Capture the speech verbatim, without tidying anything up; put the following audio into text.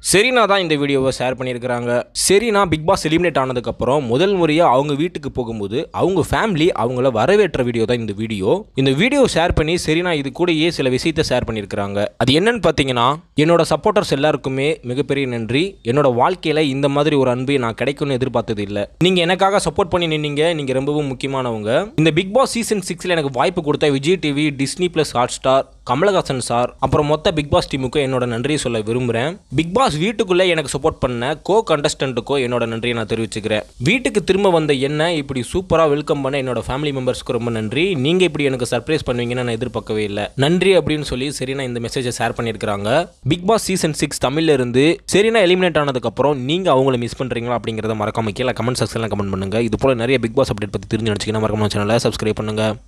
ஷெரினா தான் இந்த வீடியோவை ஷேர் பண்ணியிருக்கிறாங்க. ஷெரினா பிக் பாஸ் எலிமினேட் ஆனதுக்கப்புறம் முதல் முறையாக அவங்க வீட்டுக்கு போகும்போது அவங்க ஃபேமிலி அவங்கள வரவேற்ற வீடியோ தான் இந்த வீடியோ. இந்த வீடியோ ஷேர் பண்ணி ஷெரினா இது கூடயே சில விஷயத்தை ஷேர் பண்ணியிருக்கிறாங்க. அது என்னன்னு பார்த்தீங்கன்னா, என்னோட சப்போர்ட்டர்ஸ் எல்லாருக்குமே மிகப்பெரிய நன்றி. என்னோட வாழ்க்கையில் இந்த மாதிரி ஒரு அன்பு நான் கிடைக்கும்னு எதிர்பார்த்தது இல்லை. நீங்கள் எனக்காக சப்போர்ட் பண்ணி நின்னீங்க. நீங்கள் ரொம்பவும் முக்கியமானவங்க. இந்த பிக் பாஸ் சீசன் சிக்ஸில் எனக்கு வாய்ப்பு கொடுத்த Vijay TV, Disney plus Hotstar, Kamalahasan sir, அப்புறம் மொத்த பிக் பாஸ் டீமுக்கும் என்னோட நன்றியை சொல்ல விரும்புகிறேன். பிக் பாஸ் வீட்டுக்குள்ளே எனக்கு சப்போர்ட் பண்ண கோ கண்டஸ்டன்ட்டுக்கோ என்னோட நன்றியை நான் தெரிவிச்சுக்கிறேன். வீட்டுக்கு திரும்ப வந்த என்ன இப்படி சூப்பராக வெல்கம் பண்ண என்னோட ஃபேமிலி மெம்பர்ஸ்க்கு ரொம்ப நன்றி. நீங்கள் இப்படி எனக்கு சர்ப்ரைஸ் பண்ணுவீங்கன்னு நான் எதிர்பார்க்கவே இல்லை. நன்றி அப்படின்னு சொல்லி ஷெரினா இந்த மெசேஜை ஷேர் பண்ணியிருக்கிறாங்க. பிக் பாஸ் சீசன் சிக்ஸ் தமிழ்ல இருந்து ஷெரினா எலிமினேட் ஆனதுக்கப்புறம் நீங்கள் அவங்கள மிஸ் பண்ணுறீங்களா அப்படிங்கிறத மறக்காம கீழே கமெண்ட் செக்ஷனில் கமெண்ட் பண்ணுங்கள். இது போல நிறைய பிக் பாஸ் அப்டேட் பற்றி தெரிஞ்சு நினச்சிங்கன்னா மறக்காம சேனலை சப்ஸ்கிரைப் பண்ணுங்கள்.